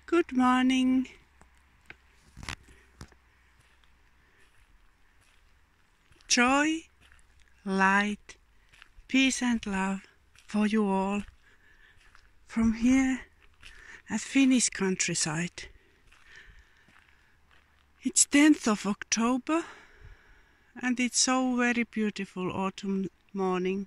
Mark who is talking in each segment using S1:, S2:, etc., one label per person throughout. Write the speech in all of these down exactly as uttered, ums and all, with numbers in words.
S1: Good morning. Joy, light, peace and love for you all from here at Finnish countryside. It's tenth of October and it's so very beautiful autumn morning.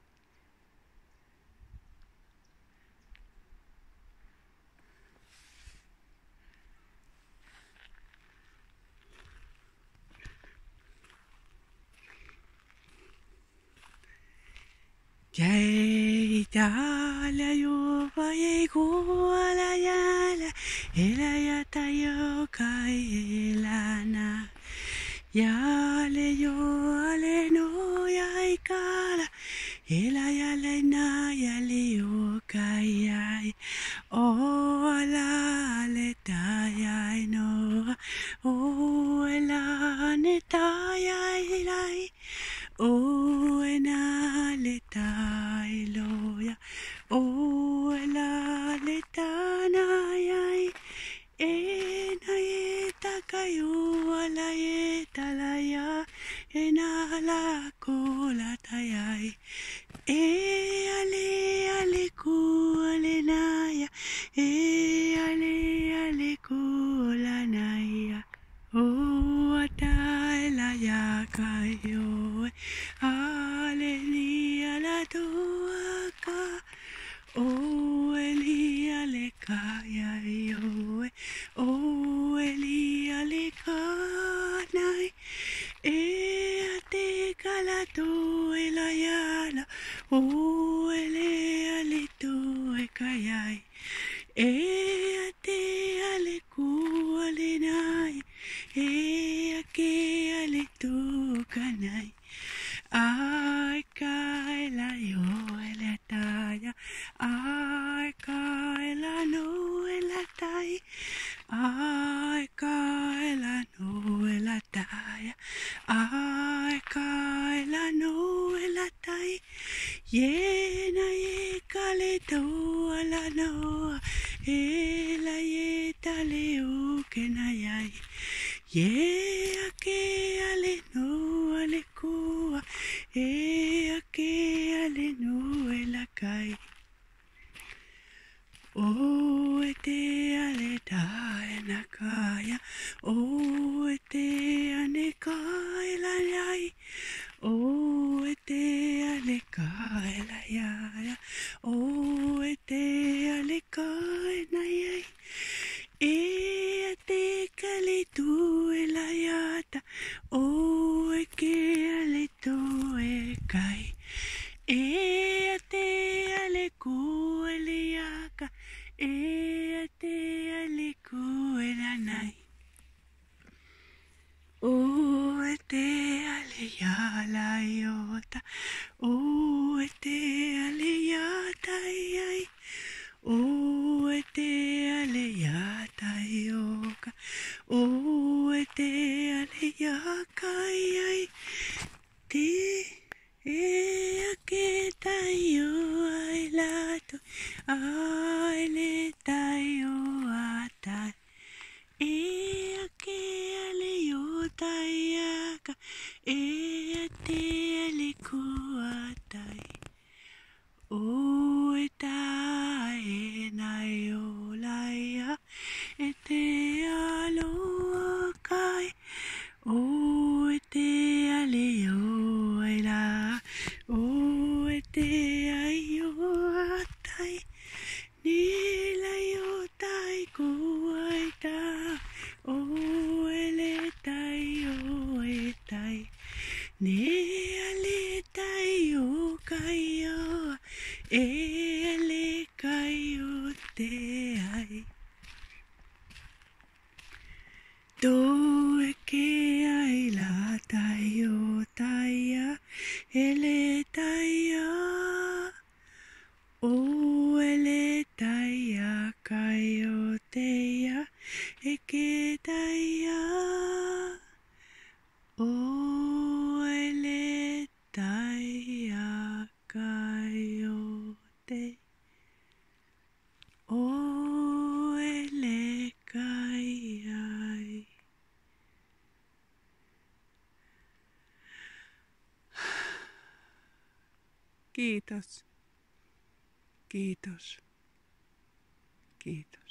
S1: Jäi täällä juova ei kuola jäällä, eläjätä joka elänä. Jäälle joale no jäi kaala, eläjälle näjälle joka jäi. Oalalle jäi noa, oelane jäi läi. Oenale tailoja, oelale tanajai, ena etaka juola etala ja enala kolata jäi. Eale ale kuole naja, eale ale kuola naja. Oa täällä jakajoe, aleni ala tuaka. Oeli ale kajajoe, oeli ale kanai. Ea te kala tuela jala, oele ale tue kajai. Ea te ale kuole nai. Ea ke ale tukanai, ai kaila joela taja, ai kaila noela tai, ai kaila noela taja, ai kaila noela tai, jena ekale tuola noa, ela jetale ukena jäi. Ea ke ale no ale kua, ea ke ale no ela kai. O e te ale taena kaya, o e te ane kaila jai. O e te ale kaila jaya, o e te ale kaina jai. Ea te kale tuela jata, o e ke ale toe kai. Ea te ale kuele jaka, ea te ale kuela nai. O e te ale jala jota, o e te ale jata jai. O e te ale jata joka, o e te ale jaka jai. Te ea ke tai o ai lato, ai le tai o atai. Ea ke ale jota jaka, ea te ale kuatai. O e tae nai o laia, e te aloa kai. O e te ale o ai la, o e te ai o atai. Nila o tai kuai ta, o e le tai o e tai. Ne ale tai o kai o, e ale kai o te ai. Do e ke ai la tai o tai a, e le tai a. O e le tai a kai o te a, e ke tai a. O e le tai a kai o Kiitos. Kiitos. Kiitos.